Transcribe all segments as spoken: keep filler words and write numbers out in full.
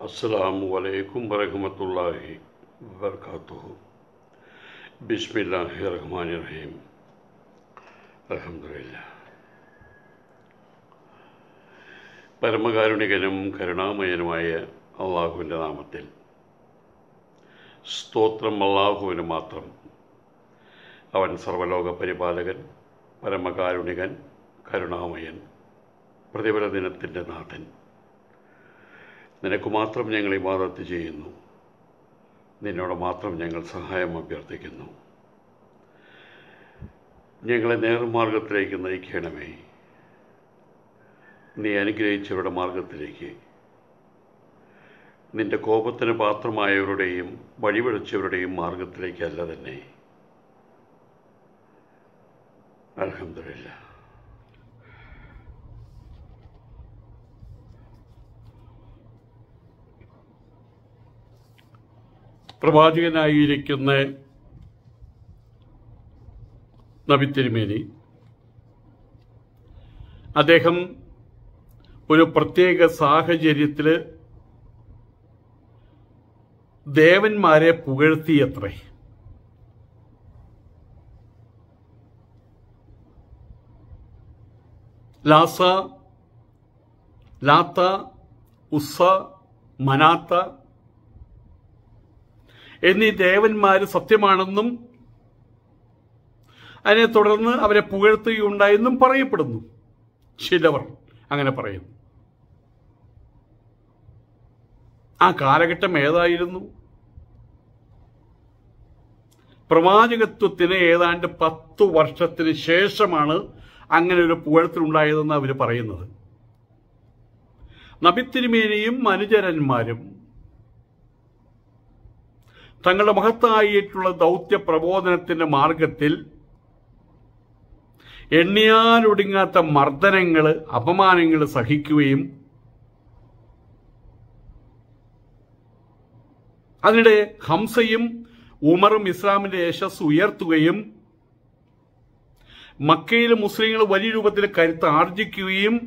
अस्सलामु अलैकुम वरहमतुल्लाहि वबरकातुहू। बिस्मिल्लाहिर्रहमानिर्रहीम। अल्हम्दुलिल्लाह। പരമകാരുണികനും കരുണാമയനുമായ അള്ളാഹുവിൻ്റെ നാമത്തിൽ സ്തോത്രം അള്ളാഹുവിന് മാത്രം. അവൻ സർവ്വലോക പരിപാലകൻ, പരമകാരുണികൻ, കരുണാമയൻ, പ്രതിഫല ദിനത്തിൻ്റെ നാഥൻ. നിനക്ക് മാത്രം ഞങ്ങൾ ഇബാദത്ത് ചെയ്യുന്നു, നിന്നോട് മാത്രം ഞങ്ങൾ സഹായം അഭ്യർത്ഥിക്കുന്നു. ഞങ്ങളെ നേർമാർഗത്തിലേക്ക് നയിക്കണമേ. നീ അനുഗ്രഹിച്ചവരുടെ മാർഗത്തിലേക്ക്, നിന്റെ കോപത്തിന് പാത്രമായവരുടെയും വഴിപിഴച്ചവരുടെയും മാർഗത്തിലേക്കല്ല തന്നെ. അൽഹംദുലില്ലാഹ്. പ്രവാചകനായിരിക്കുന്ന നബി തിരുമേനി അദ്ദേഹം ഒരു പ്രത്യേക സാഹചര്യത്തിൽ ദേവന്മാരെ പുകഴ്ത്തിയത്രേ. ലാസ, ലാത്ത, ഉസ്സ, മനാത്ത എന്നീ ദേവന്മാർ സത്യമാണെന്നും അതിനെ തുടർന്ന് അവരെ പുകഴ്ത്തുകയുണ്ടായെന്നും പറയപ്പെടുന്നു. ചിലവർ അങ്ങനെ പറയുന്നു. ആ കാലഘട്ടം ഏതായിരുന്നു? പ്രവാചകത്വത്തിന് ഏതാണ്ട് പത്തു വർഷത്തിന് ശേഷമാണ് അങ്ങനെ ഒരു പുകഴ്ത്തലുണ്ടായതെന്ന് അവർ പറയുന്നത്. നബിത്തിരുമേനിയും അനുചരന്മാരും തങ്ങളുടെ മഹത്തായിട്ടുള്ള ദൗത്യ പ്രബോധനത്തിന്റെ മാർഗത്തിൽ എണ്ണിയാലൊടുങ്ങാത്ത മർദ്ദനങ്ങൾ, അപമാനങ്ങൾ സഹിക്കുകയും അതിനിടെ ഹംസയും ഉമറും ഇസ്ലാമിന്റെ യശസ് ഉയർത്തുകയും മക്കയിൽ മുസ്ലിങ്ങൾ വലിയ രൂപത്തിൽ കരുത്ത് ആർജിക്കുകയും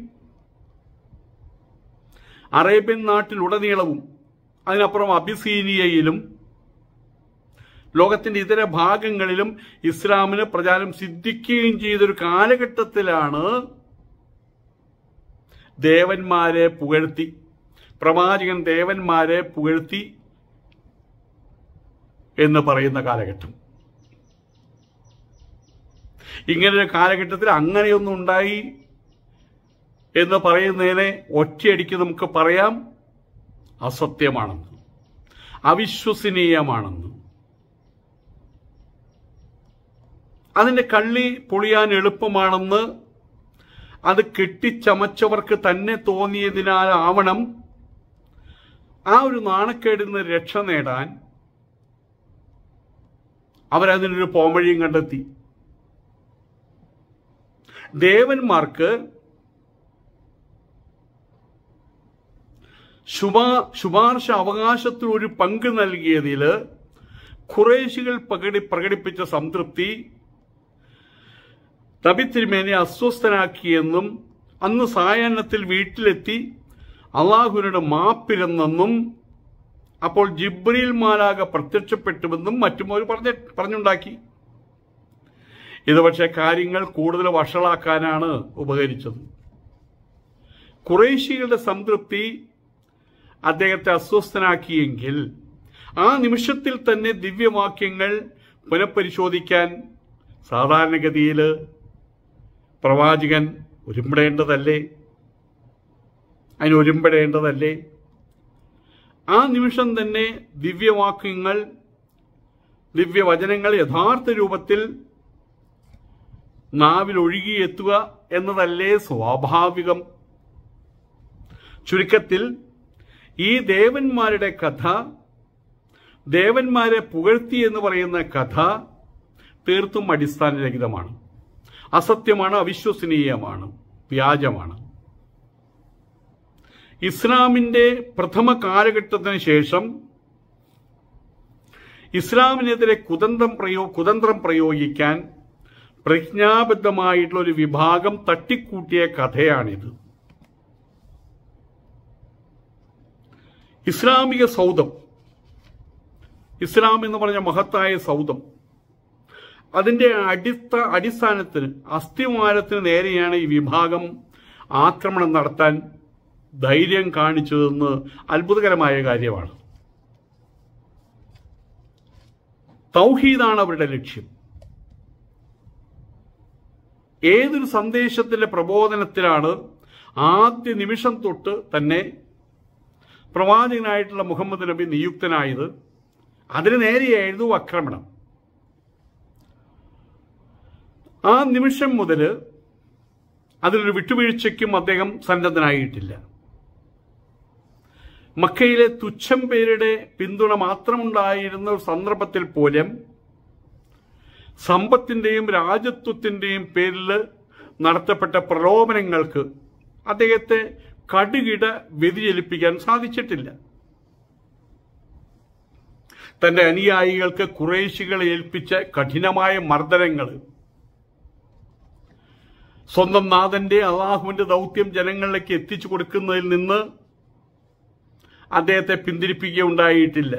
അറേബ്യൻ നാട്ടിലുടനീളവും അതിനപ്പുറം അബിസീനിയയിലും ലോകത്തിന്റെ ഇതര ഭാഗങ്ങളിലും ഇസ്ലാമിന് പ്രചാരം സിദ്ധിക്കുകയും ചെയ്തൊരു കാലഘട്ടത്തിലാണ് ദേവന്മാരെ പുകഴ്ത്തി, പ്രവാചകൻ ദേവന്മാരെ പുകഴ്ത്തി എന്ന് പറയുന്ന കാലഘട്ടം. ഇങ്ങനൊരു കാലഘട്ടത്തിൽ അങ്ങനെയൊന്നും ഉണ്ടായി എന്ന് പറയുന്നതിനെ ഒറ്റയടിക്ക് നമുക്ക് പറയാം അസത്യമാണെന്ന്, അവിശ്വസനീയമാണെന്ന്. അതിന്റെ കള്ളി പൊളിയാൻ എളുപ്പമാണെന്ന് അത് കെട്ടിച്ചമച്ചവർക്ക് തന്നെ തോന്നിയതിനാലാവണം ആ ഒരു നാണക്കേടിൽ നിന്ന് രക്ഷ നേടാൻ അവരതിനൊരു പോംവഴിയും കണ്ടെത്തി. ദേവന്മാർക്ക് ശുപാ ശുപാർശ അവകാശത്തിൽ ഒരു പങ്ക് നൽകിയതിൽ ഖുറൈശികൾ പ്രകടി പ്രകടിപ്പിച്ച സംതൃപ്തി നബി തിരുമേനെ അസ്വസ്ഥനാക്കിയെന്നും അന്ന് സായാഹ്നത്തിൽ വീട്ടിലെത്തി അള്ളാഹുവിനോട് മാപ്പിരുന്നെന്നും അപ്പോൾ ജിബ്രീൽ മാലാഖ പ്രത്യക്ഷപ്പെട്ടുവെന്നും മറ്റും അവർ പറഞ്ഞ പറഞ്ഞുണ്ടാക്കി. ഇത് പക്ഷേ കാര്യങ്ങൾ കൂടുതൽ വഷളാക്കാനാണ് ഉപകരിച്ചത്. ഖുറൈശികളുടെ സംതൃപ്തി അദ്ദേഹത്തെ അസ്വസ്ഥനാക്കിയെങ്കിൽ ആ നിമിഷത്തിൽ തന്നെ ദിവ്യവാക്യങ്ങൾ പുനഃപരിശോധിക്കാൻ സാധാരണഗതിയിൽ പ്രവാചകൻ ഒരുമ്പെടേണ്ടതല്ലേ? അതിന് ഒരുമ്പെടേണ്ടതല്ലേ? ആ നിമിഷം തന്നെ ദിവ്യവാക്യങ്ങൾ, ദിവ്യവചനങ്ങൾ യഥാർത്ഥ രൂപത്തിൽ നാവിൽ ഒഴുകിയെത്തുക എന്നതല്ലേ സ്വാഭാവികം? ചുരുക്കത്തിൽ ഈ ദേവന്മാരുടെ കഥ, ദേവന്മാരെ പുകഴ്ത്തി എന്ന് പറയുന്ന കഥ തീർത്തും അടിസ്ഥാനരഹിതമാണ്, അസത്യമാണ്, അവിശ്വസനീയമാണ്, വ്യാജമാണ്. ഇസ്ലാമിന്റെ പ്രഥമ കാലഘട്ടത്തിന് ശേഷം ഇസ്ലാമിനെതിരെ കുതന്ത്രം പ്രയോ കുതന്ത്രം പ്രയോഗിക്കാൻ പ്രജ്ഞാബദ്ധമായിട്ടുള്ള ഒരു വിഭാഗം തട്ടിക്കൂട്ടിയ കഥയാണിത്. ഇസ്ലാമിക സൗധം, ഇസ്ലാം എന്ന് പറഞ്ഞ മഹത്തായ സൗധം, അതിൻ്റെ അടിസ്ഥ അടിസ്ഥാനത്തിന് അസ്ഥിവാരത്തിന് നേരെയാണ് ഈ വിഭാഗം ആക്രമണം നടത്താൻ ധൈര്യം കാണിച്ചതെന്ന് അത്ഭുതകരമായ കാര്യമാണ്. തൗഹീദാണ് അവരുടെ ലക്ഷ്യം. ഏതൊരു സന്ദേശത്തിന്റെ പ്രബോധനത്തിലാണ് ആദ്യ നിമിഷം തൊട്ട് തന്നെ പ്രവാചകനായിട്ടുള്ള മുഹമ്മദ് നബി നിയുക്തനായത്, അതിന് നേരെയായിരുന്നു ആക്രമണം. ആ നിമിഷം മുതൽ അതിലൊരു വിട്ടുവീഴ്ചയ്ക്കും അദ്ദേഹം സന്നദ്ധനായിട്ടില്ല. മക്കയിലെ തുച്ഛം പേരുടെ പിന്തുണ മാത്രമുണ്ടായിരുന്ന ഒരു സന്ദർഭത്തിൽ പോലും സമ്പത്തിന്റെയും രാജത്വത്തിന്റെയും പേരിൽ നടത്തപ്പെട്ട പ്രലോഭനങ്ങൾക്ക് അദ്ദേഹത്തെ കടുകിട വ്യതിചലിപ്പിക്കാൻ സാധിച്ചിട്ടില്ല. തന്റെ അനുയായികൾക്ക് ഖുറൈശികളെ ഏൽപ്പിച്ച കഠിനമായ മർദ്ദനങ്ങൾ സ്വന്തം നാഥന്റെ അള്ളാഹുവിന്റെ ദൗത്യം ജനങ്ങളിലേക്ക് എത്തിച്ചു കൊടുക്കുന്നതിൽ നിന്ന് അദ്ദേഹത്തെ പിന്തിരിപ്പിക്കുകയുണ്ടായിട്ടില്ല.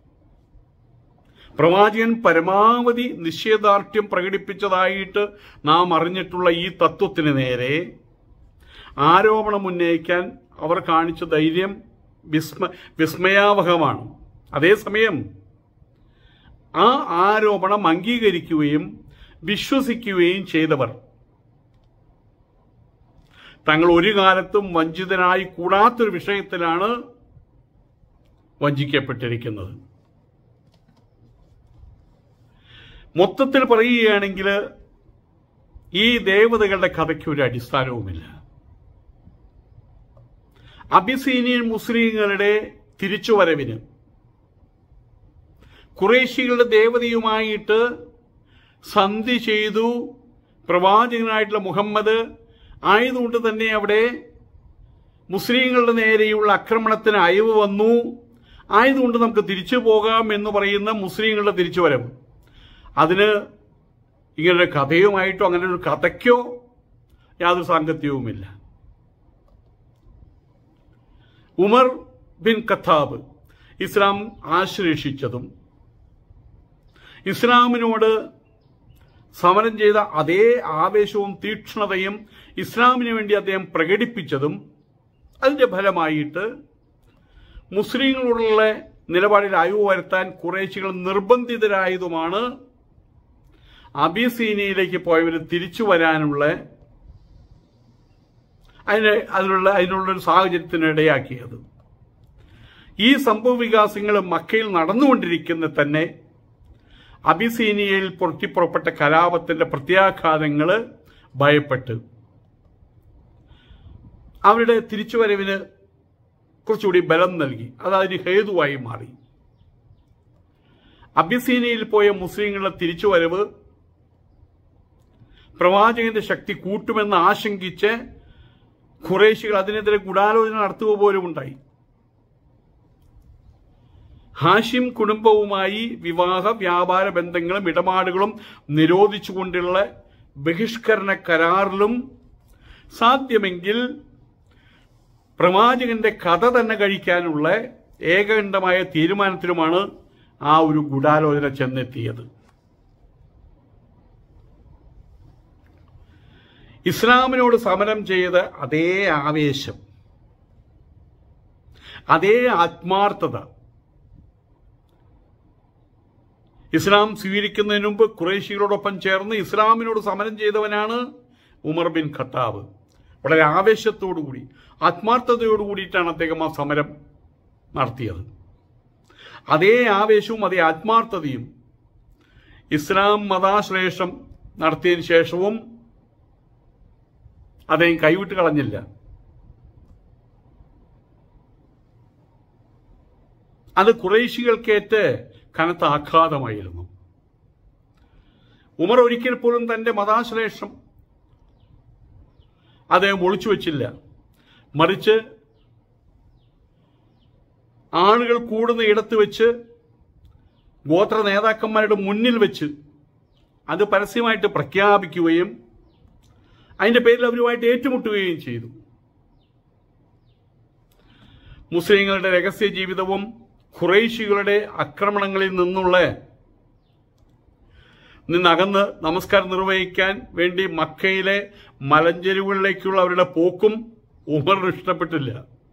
പ്രവാചകൻ പരമാവധി നിശ്ചയദാർഢ്യം പ്രകടിപ്പിച്ചതായിട്ട് നാം അറിഞ്ഞിട്ടുള്ള ഈ തത്വത്തിന് നേരെ ആരോപണം ഉന്നയിക്കാൻ അവർ കാണിച്ച ധൈര്യം വിസ്മ വിസ്മയാവഹമാണ്. അതേസമയം ആ ആരോപണം അംഗീകരിക്കുകയും വിശ്വസിക്കുകയും ചെയ്തവർ തങ്ങൾ ഒരു കാലത്തും വഞ്ചിതനായി കൂടാത്തൊരു വിഷയത്തിലാണ് വഞ്ചിക്കപ്പെട്ടിരിക്കുന്നത്. മൊത്തത്തിൽ പറയുകയാണെങ്കിൽ ഈ ദേവതകളുടെ കഥയ്ക്ക് ഒരു അടിസ്ഥാനവുമില്ല. അബിസീനിയൻ മുസ്ലിങ്ങളുടെ തിരിച്ചുവരവിന് ഖുറൈശികളുടെ ദേവതയുമായിട്ട് സന്ധി ചെയ്തു പ്രവാചകനായിട്ടുള്ള മുഹമ്മദ് ആയതുകൊണ്ട് തന്നെ അവിടെ മുസ്ലിങ്ങളുടെ നേരെയുള്ള ആക്രമണത്തിന് അയവ് വന്നു. ആയതുകൊണ്ട് നമുക്ക് തിരിച്ചു പോകാം എന്ന് പറയുന്ന മുസ്ലിങ്ങളുടെ തിരിച്ചുവരവ്, അതിന് ഇങ്ങനൊരു കഥയുമായിട്ടോ അങ്ങനെ ഒരു കഥയ്ക്കോ യാതൊരു സാങ്കത്യവുമില്ല. ഉമർ ബിൻ ഖത്താബ് ഇസ്ലാം ആശ്ലേഷിച്ചതും ഇസ്ലാമിനോട് സമരം ചെയ്ത അതേ ആവേശവും തീക്ഷ്ണതയും ഇസ്ലാമിന് വേണ്ടി അദ്ദേഹം പ്രകടിപ്പിച്ചതും അതിന്റെ ഫലമായിട്ട് മുസ്ലിങ്ങളോടുള്ള നിലപാടിൽ അയവ് വരുത്താൻ ഖുറൈശികൾ നിർബന്ധിതരായതുമാണ് അബിസീനിയയിലേക്ക് പോയവർ തിരിച്ചു വരാനുള്ള അതിന് അതിനുള്ള അതിനുള്ളൊരു സാഹചര്യത്തിനിടയാക്കിയത്. ഈ സംഭവ വികാസങ്ങൾ മക്കയിൽ നടന്നുകൊണ്ടിരിക്കുന്ന തന്നെ അബിസീനിയയിൽ പൊട്ടിപ്പുറപ്പെട്ട കലാപത്തിന്റെ പ്രത്യാഘാതങ്ങൾ ഭയപ്പെട്ട് അവരുടെ തിരിച്ചുവരവിന് കുറച്ചുകൂടി ബലം നൽകി. അത് അതിന് ഹേതുവായി മാറി. അബിസീനിയയിൽ പോയ മുസ്ലിങ്ങളുടെ തിരിച്ചുവരവ് പ്രവാചകന്റെ ശക്തി കൂട്ടുമെന്ന് ആശങ്കിച്ച് ഖുറൈശികൾ അതിനെതിരെ ഗൂഢാലോചന നടത്തുക പോലും ഉണ്ടായി. ഹാഷിം കുടുംബവുമായി വിവാഹ വ്യാപാര ബന്ധങ്ങളും ഇടപാടുകളും നിരോധിച്ചുകൊണ്ടുള്ള ബഹിഷ്കരണ കരാറിലും സാധ്യമെങ്കിൽ പ്രവാചകന്റെ കഥ തന്നെ കഴിക്കാനുള്ള ഏകകണ്ഠമായ തീരുമാനത്തിലുമാണ് ആ ഒരു ഗൂഢാലോചന ചെന്നെത്തിയത്. ഇസ്ലാമിനോട് സമരം ചെയ്ത അതേ ആവേശം, അതേ ആത്മാർത്ഥത ഇസ്ലാം സ്വീകരിക്കുന്നതിന് മുമ്പ് ഖുറൈശികളോടൊപ്പം ചേർന്ന് ഇസ്ലാമിനോട് സമരം ചെയ്തവനാണ് ഉമർ ബിൻ ഖത്താബ്. വളരെ ആവേശത്തോടുകൂടി ആത്മാർത്ഥതയോടു കൂടിയിട്ടാണ് അദ്ദേഹം ആ സമരം നടത്തിയത്. അതേ ആവേശവും അതേ ആത്മാർത്ഥതയും ഇസ്ലാം മതാശ്ലേഷം നടത്തിയതിനു ശേഷവും അദ്ദേഹം കൈവിട്ട് കളഞ്ഞില്ല. അത് ഖുറൈശികൾക്കേറ്റ് കനത്ത ആഘാതമായിരുന്നു. ഉമർ ഒരിക്കൽ പോലും തന്റെ മതാശ്ലേഷം അദ്ദേഹം ഒളിച്ചു വച്ചില്ല. മറിച്ച് ആളുകൾ കൂടുന്ന ഇടത്ത് വെച്ച് ഗോത്ര നേതാക്കന്മാരുടെ മുന്നിൽ വെച്ച് അത് പരസ്യമായിട്ട് പ്രഖ്യാപിക്കുകയും അതിന്റെ പേരിൽ അവരുമായിട്ട് ഏറ്റുമുട്ടുകയും ചെയ്തു. മുസ്ലിങ്ങളുടെ രഹസ്യ ജീവിതവും ഖുറൈശികളുടെ ആക്രമണങ്ങളിൽ നിന്നുള്ള നിന്നകന്ന് നമസ്കാരം നിർവഹിക്കാൻ വേണ്ടി മക്കയിലെ മലഞ്ചെരുവുകളിലേക്കുള്ള അവരുടെ പോക്കും ഉമറിന് ഇഷ്ടപ്പെട്ടില്ല.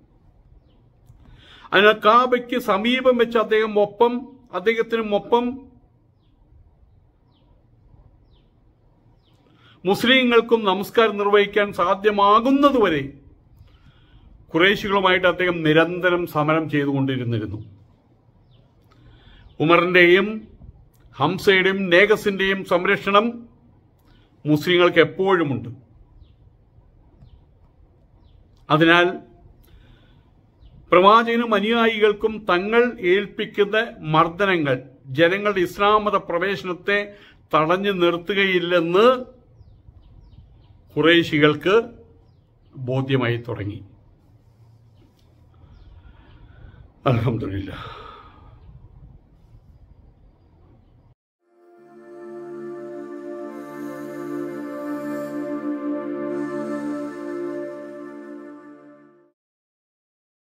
അതിനാൽ കാബയ്ക്ക് സമീപം വെച്ച് അദ്ദേഹം ഒപ്പം അദ്ദേഹത്തിനും ഒപ്പം മുസ്ലിങ്ങൾക്കും നമസ്കാരം നിർവഹിക്കാൻ സാധ്യമാകുന്നതുവരെ ഖുറൈശികളുമായിട്ട് അദ്ദേഹം നിരന്തരം സമരം ചെയ്തുകൊണ്ടിരുന്നിരുന്നു. ഉമറിന്റെയും ഹംസയുടെയും നേഗസിന്റെയും സംരക്ഷണം മുസ്ലിങ്ങൾക്ക് എപ്പോഴുമുണ്ട്. അതിനാൽ പ്രവാചകനും അനുയായികൾക്കും തങ്ങൾ ഏൽപ്പിക്കുന്ന മർദ്ദനങ്ങൾ ജനങ്ങളുടെ ഇസ്ലാം മത പ്രവേശനത്തെ തടഞ്ഞു നിർത്തുകയില്ലെന്ന് ഖുറൈശികൾക്ക് ബോധ്യമായി തുടങ്ങി. അൽഹംദുലില്ലാഹ്.